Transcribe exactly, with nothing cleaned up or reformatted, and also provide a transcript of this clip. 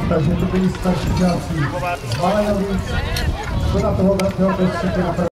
takže to byli starší žáci z Malajovic, do na toho velkého prostředí.